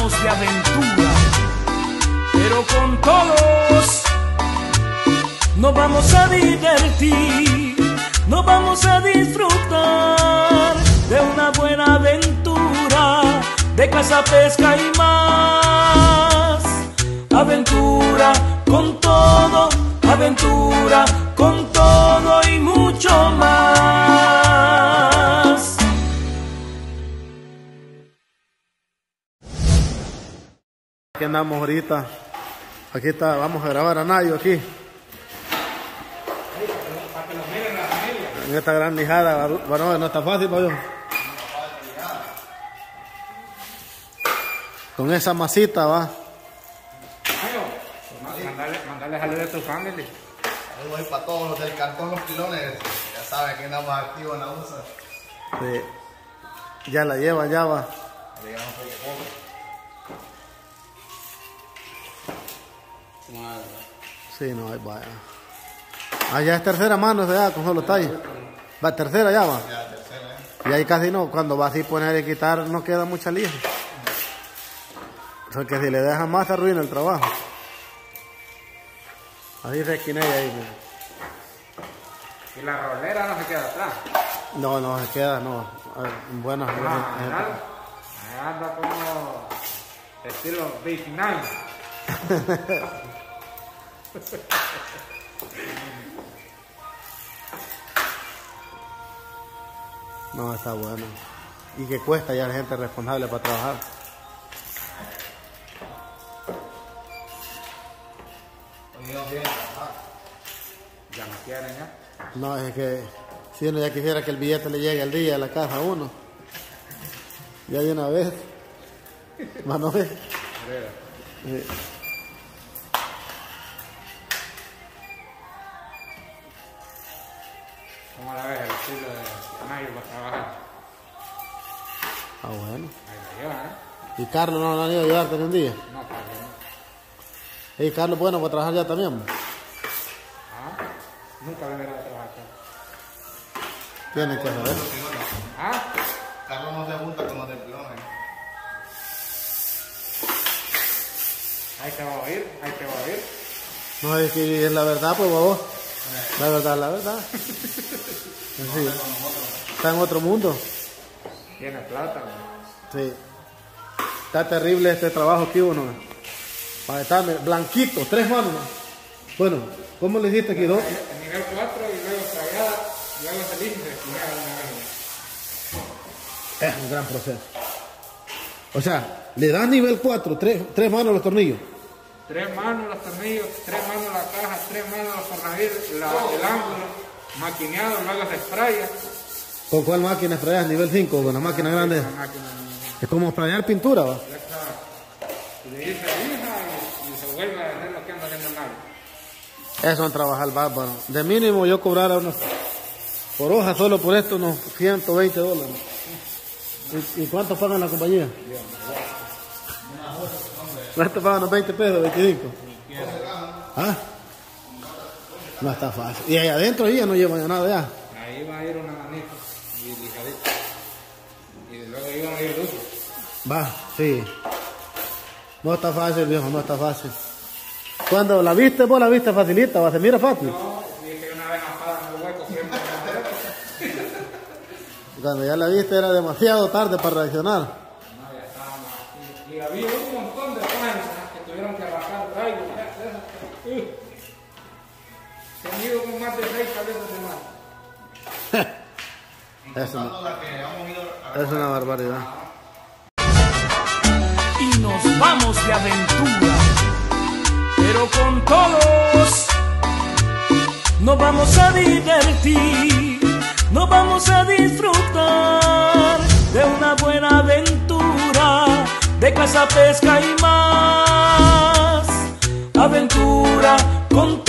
vamos de aventura, pero con todos nos vamos a divertir, nos vamos a disfrutar de una buena aventura, de caza, pesca y más. Aventura con todo, aventura con todo y mucho más. Aquí andamos ahorita. Aquí está, vamos a grabar a Nayo aquí. En esta gran lijada, bueno, no está fácil, ¿no? Con esa masita, va. Mandale saludos a tu familia. Ahí voy para todos los del cantón Los Pilones. Ya saben que andamos activos en la USA. Sí. Ya la lleva, ya va. Llegamos poco a poco. Sí, no, ahí vaya. Ah, ya es tercera mano, ya, con solo tallo. Va, tercera ya va. Ya, tercera, Y ahí casi no, cuando va así poner y quitar no queda mucha lija. Porque si le dejan más se arruina el trabajo. Así se esquina ahí. Y la rolera no se queda atrás. No, no se queda, no. Bueno, Anda como estilo 29. no, está bueno. Y que cuesta ya la gente responsable para trabajar. Ya no quieren ya. No, es que si uno ya quisiera que el billete le llegue al día a la casa a uno. Ya de una vez. Mano, sí. ¿Cómo la ves el estilo de Nayo para trabajar? Ah, bueno. Ahí la lleva, ¿eh? ¿Y Carlos no han ido a ayudarte en un día? No, Carlos, no. ¿Y Carlos bueno para trabajar ya también? Ah, nunca le verá a trabajar acá. Tienen que saber. Ah, Carlos no se junta con los del Pilones. ahí te va a oír, ahí te va a oír. No, es que es la verdad, pues, vos. La verdad, la verdad. Sí. Está en otro mundo. Tiene plata, ¿no? Sí. Está terrible este trabajo aquí, uno. Para estar blanquito, 3 manos. Bueno, ¿cómo le hiciste aquí? 2. El nivel 4 y luego tragada, luego salir y se estiraba una vez. Es un gran proceso. O sea, le das nivel 4, 3 manos los tornillos. 3 manos los tornillos, 3 manos la caja, 3 manos los tornillos, el ángulo, maquineado, luego se spraya. ¿Con cuál máquina sprayas? ¿Nivel 5? ¿Con la máquina grande? Una máquina, Es como sprayar pintura, ¿va? y le dice hija y se vuelve a hacer lo que anda haciendo mal. Eso es un trabajar bárbaro. De mínimo yo cobrara unos, por hoja solo por esto, unos $120. ¿Y cuánto pagan la compañía? ¿Cuánto pagan los 20 pesos, 25? ¿Ah? No está fácil. Y ahí adentro ahí ya no llevan nada ya. Ahí va a ir una manita y lijadita. Y luego iban a ir dulces. Va, sí. No está fácil, viejo, no está fácil. Cuando la viste, vos la viste facilita, va, se mira fácil. No, dije una vez apada en el hueco siempre. Cuando ya la viste era demasiado tarde para reaccionar. No, ya estábamos aquí. Y había un montón de páginas que tuvieron que arrancar traigo. Se han ido con más de 6 cabezas de más. Es una barbaridad. Y nos vamos de aventura, pero con todos nos vamos a divertir, nos vamos a disfrutar de una buena aventura, de caza, pesca y más. Aventura con todos.